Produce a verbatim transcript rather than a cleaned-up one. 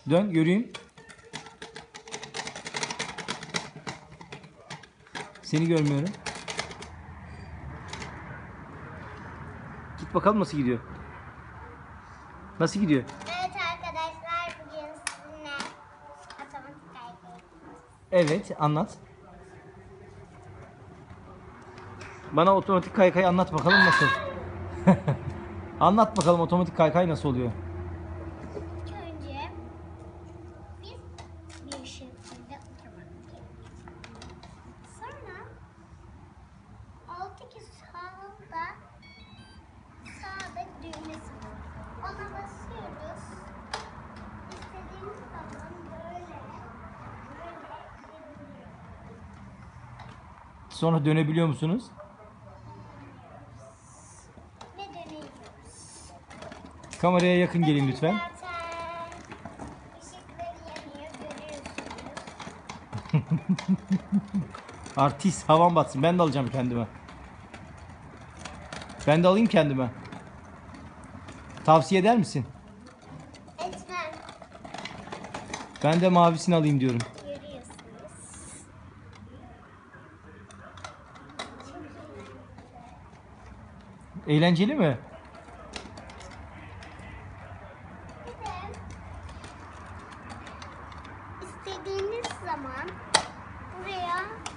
Dön göreyim. Seni görmüyorum. Git bakalım nasıl gidiyor. Nasıl gidiyor? Evet arkadaşlar, bugün sizinle otomatik kaykay. Evet, anlat. Bana otomatik kaykayı anlat bakalım nasıl. Anlat bakalım otomatik kaykay nasıl oluyor? İlk önce biz bir şekilde oturmamız gerekiyor. Sonra alttaki sağda sağda düğmesi var. Ona basıyoruz. İstediğimiz zaman böyle böyle gidebiliyoruz. Sonra dönebiliyor musunuz? Ve dönüyoruz. Kameraya yakın gelin lütfen. Zaten ışıkları yanıyor, görüyorsunuz. Artist, havan batsın. Ben de alacağım kendime. Ben de alayım kendime. Tavsiye eder misin? Etmem. Ben de mavisini alayım diyorum. Görüyorsunuz. Eğlenceli mi? Bir de istediğiniz zaman buraya